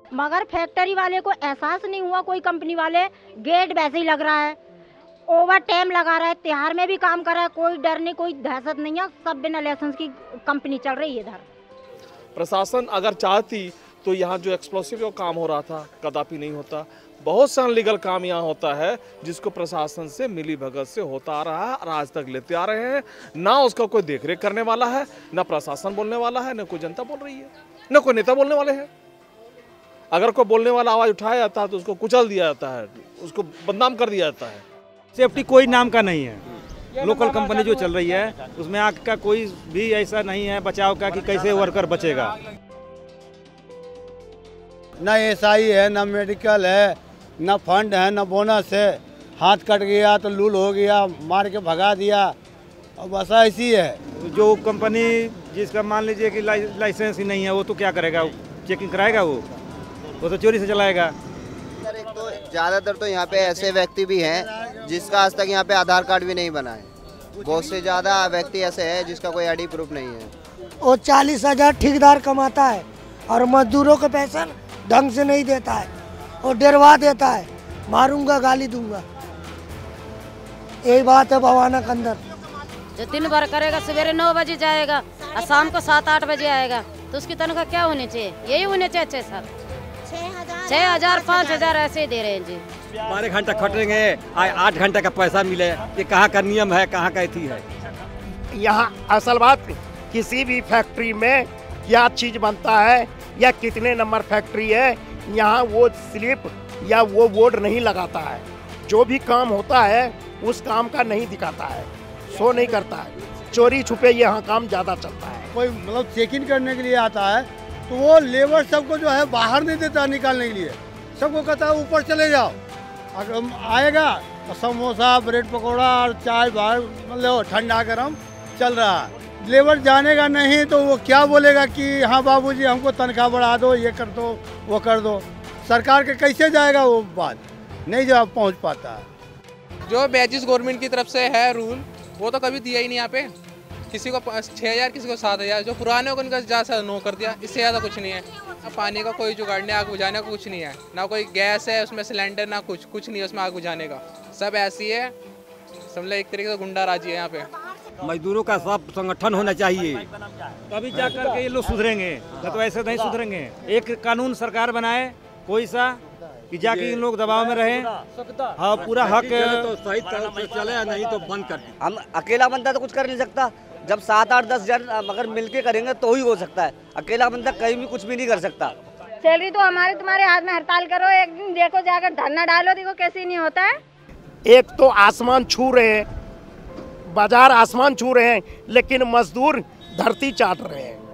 मगर फैक्ट्री वाले को एहसास नहीं हुआ, कोई कंपनी वाले गेट वैसे ही लग रहा है, ओवर टाइम लगा रहा है, त्योहार में भी काम कर रहा है, कोई डर नहीं, कोई दहशत नहीं है, सब बिना लाइसेंस की कंपनी चल रही है इधर। प्रशासन अगर चाहती तो यहाँ जो एक्सप्लोसिव का काम हो रहा था कदापि नहीं होता। बहुत सा लीगल काम यहाँ होता है जिसको प्रशासन से मिली भगत से होता आ रहा है और आज तक लेते आ रहे हैं। ना उसका कोई देखरेख करने वाला है, ना प्रशासन बोलने वाला है, ना कोई जनता बोल रही है, ना कोई नेता बोलने वाले हैं। अगर कोई बोलने वाला आवाज उठाया जाता है तो उसको कुचल दिया जाता है, उसको बदनाम कर दिया जाता है। सेफ्टी कोई नाम का नहीं है। लोकल कंपनी जो चल रही है उसमें आग का कोई भी ऐसा नहीं है बचाव का कि कैसे वर्कर बचेगा। ना एसआई है, ना मेडिकल है, ना फंड है, ना बोनस है। हाथ कट गया तो लूल हो गया, मार के भगा दिया, और बस ऐसी है। जो कंपनी जिसका मान लीजिए कि लाइसेंस ही नहीं है वो तो क्या करेगा, चेकिंग कराएगा, वो तो चोरी से चलाएगा। एक तो ज़्यादातर तो यहाँ पे ऐसे व्यक्ति भी हैं जिसका आज तक यहाँ पे आधार कार्ड भी नहीं बना है। बहुत से ज़्यादा व्यक्ति ऐसे हैं जिसका कोई आईडी प्रूफ नहीं है। वो 40,000 ठेकेदार कमाता है और मजदूरों को पैसा ढंग से नहीं देता है और डरवा देता है, मारूंगा गाली दूंगा। यही बात है भवाना के अंदर। जो दिन भर करेगा, सवेरे 9 बजे जाएगा और शाम को 7-8 बजे आएगा, तो उसकी तनख्वाह क्या होनी चाहिए? यही होने चाहिए सर। 6,000 5,000 ऐसे ही दे रहे हैं जी। 12 घंटा खटेंगे, 8 घंटे का पैसा मिले, ये कहाँ का नियम है, कहाँ का एथी है? यहाँ असल बात किसी भी फैक्ट्री में क्या चीज़ बनता है या कितने नंबर फैक्ट्री है, यहाँ वो स्लिप या वो बोर्ड नहीं लगाता है। जो भी काम होता है उस काम का नहीं दिखाता है, शो नहीं करता है। चोरी छुपे यहाँ काम ज़्यादा चलता है। कोई मतलब चेकिंग करने के लिए आता है तो वो लेबर सबको जो है बाहर नहीं देता निकालने के लिए, सबको कहता है ऊपर चले जाओ। अगर आएगा तो समोसा, ब्रेड पकौड़ा और चाय बाहर मतलब ठंडा गरम चल रहा है। लेबर जानेगा नहीं तो वो क्या बोलेगा कि हाँ बाबूजी हमको तनख्वाह बढ़ा दो, ये कर दो, वो कर दो। सरकार के कैसे जाएगा वो बात, नहीं जवाब पहुँच पाता है। जो बैजिस गवर्नमेंट की तरफ से है रूल, वो तो कभी दिया ही नहीं यहाँ पे। किसी को 6,000, किसी को 7,000। जो पुराने को उनका ज़्यादा 9 कर दिया, इससे ज़्यादा कुछ नहीं है। अब पानी का कोई जुगाड़ नहीं, आग बुझाने का कुछ नहीं है, ना कोई गैस है उसमें, सिलेंडर ना कुछ नहीं है उसमें आग बुझाने का। सब ऐसी है, समझ एक तरीके से गुंडा राजी है यहाँ पे। मजदूरों का सब संगठन होना चाहिए, तभी जा करके ये लोग सुधरेंगे, तो ऐसे नहीं सुधरेंगे। एक कानून सरकार बनाए कोई सा कि जाके इन लोग दबाव में रहें, हाँ पूरा हक तो सही तरह से चले, नहीं तो बंद कर दी। हम अकेला बंदा तो कुछ कर नहीं सकता, जब 7-8-10 जन अगर मिलके करेंगे तो ही हो सकता है। अकेला बंदा कहीं भी कुछ भी नहीं कर सकता। सैलरी तो हमारे तुम्हारे हाथ में, हड़ताल करो, एक दिन देखो जाकर धरना डालो, देखो कैसे नहीं होता है। एक तो आसमान छू रहे हैं, बाजार आसमान छू रहे हैं, लेकिन मजदूर धरती चाट रहे हैं।